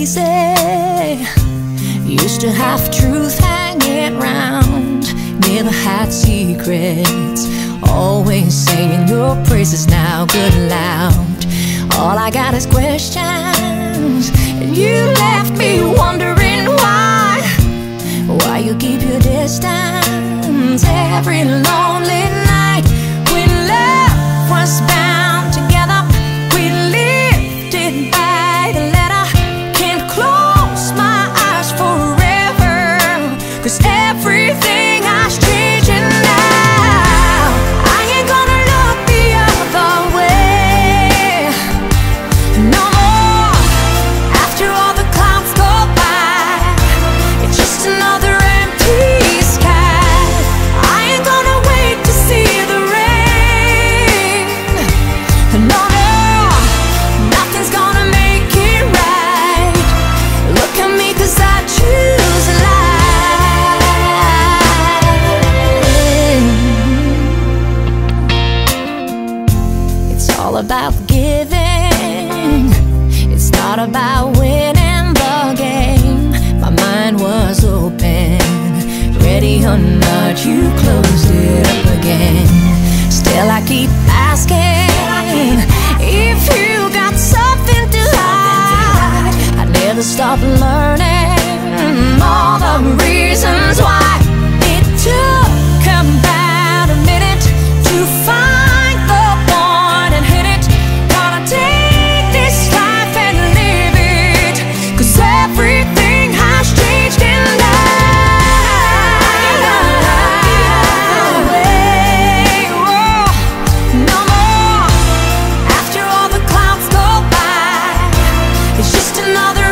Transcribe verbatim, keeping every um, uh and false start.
easy. Used to have truth hanging round, never had secrets, always singing your praises now good and loud. All I got is questions, and you left me wondering why. Why you keep your distance every lonely night. When love was bound together, we lived it by the letter. Can't close my eyes forever, 'cause everything has changed and now I ain't gonna look the other way no more. After all the clouds go by, it's just another empty sky. I ain't gonna wait to see the rain. No, no, nothing's gonna make it right. Look at me, 'cause I choose life. It's all about giving, it's not about winning the game. My mind was open, ready or not, you closed it up again. Still I keep asking if you got something to hide. I never stop learning all the reasons why. It took about a minute to find the one and hit it. Gotta take this life and live it, 'cause everything has changed in life. No more. After all the clouds go by, it's just another